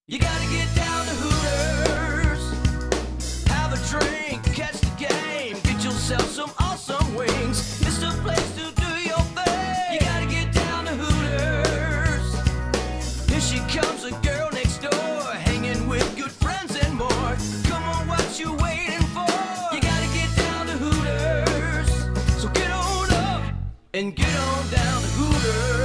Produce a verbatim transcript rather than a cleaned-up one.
You gotta get down to Hooters, have a drink, catch the game, get yourself some awesome wings. It's the place to do your thing. You gotta get down to Hooters. Here she comes, a girl next door, hanging with good friends and more. Come on, what you waiting for? You gotta get down to Hooters. So get on up and get on down to Hooters.